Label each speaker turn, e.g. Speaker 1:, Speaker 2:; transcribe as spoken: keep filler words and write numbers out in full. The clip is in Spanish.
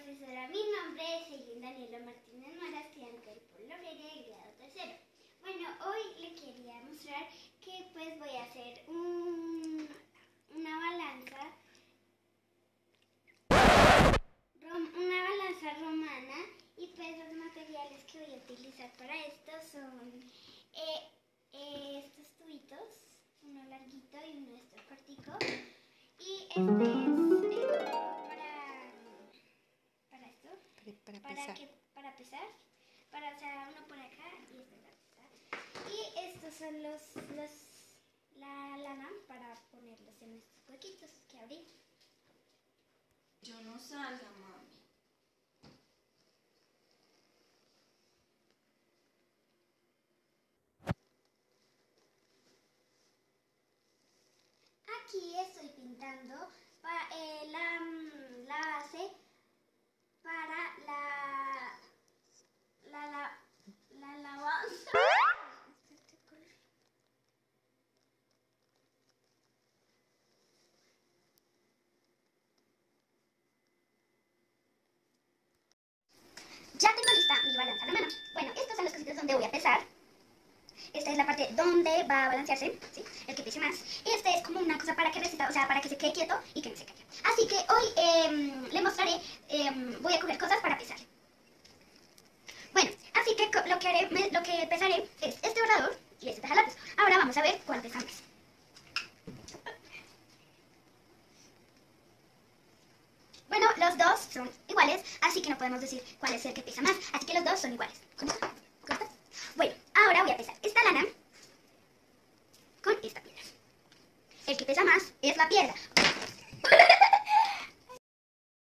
Speaker 1: profesora, mi nombre es Daniela Martínez Mara, estudiante del Polo Freire del grado tercero. Bueno, hoy le quería mostrar que pues voy a hacer un, una balanza, rom, una balanza romana, y pues los materiales que voy a utilizar para esto son eh, eh, estos tubitos, uno larguito y uno de estos cortico, y este es eh, para, para esto,
Speaker 2: Para,
Speaker 1: para,
Speaker 2: pesar.
Speaker 1: que, para pesar, para o sea, uno por acá y este para pesar. Y estos son los, los la lana para ponerlos en estos huequitos que abrí.
Speaker 3: Yo no salga, mami.
Speaker 1: Aquí estoy pintando para, eh, la, la base para la la la la alabanza. Ya tengo lista mi balanza romana. Bueno, estos son los cositos donde voy a pesar. Esta es la parte donde va a balancearse, ¿sí? El que pese más. Y este es como una cosa para que resista, o sea, para que se quede quieto y que no se caiga. Así que hoy eh, le mostraré, eh, voy a coger cosas para pesar. Bueno, así que lo que haré, lo que pesaré es este borrador y este tajalápiz. Ahora vamos a ver cuál pesa más. Bueno, los dos son iguales, así que no podemos decir cuál es el que pesa más. Así que los dos son iguales. ¿Correcto? Bueno, ahora voy a pesar esta lana con esta piedra. El que pesa más es la piedra.